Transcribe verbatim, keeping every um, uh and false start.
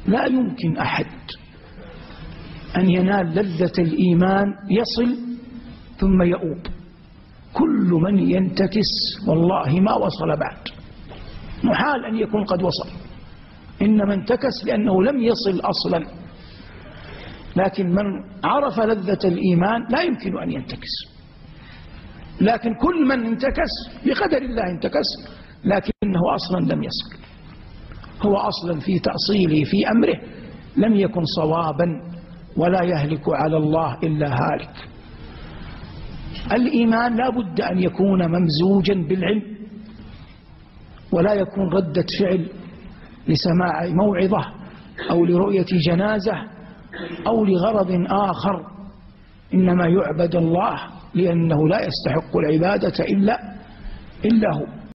لا يمكن أحد أن ينال لذة الإيمان يصل ثم يؤوب. كل من ينتكس والله ما وصل بعد، محال أن يكون قد وصل، إنما انتكس لأنه لم يصل أصلا. لكن من عرف لذة الإيمان لا يمكن أن ينتكس. لكن كل من انتكس بقدر الله انتكس، لكنه أصلا لم يصل، هو أصلا في تأصيله في أمره لم يكن صوابا، ولا يهلك على الله إلا هالك. الإيمان لا بد أن يكون ممزوجا بالعلم، ولا يكون ردة فعل لسماع موعظة أو لرؤية جنازة أو لغرض آخر، إنما يعبد الله لأنه لا يستحق العبادة إلا إلا هو.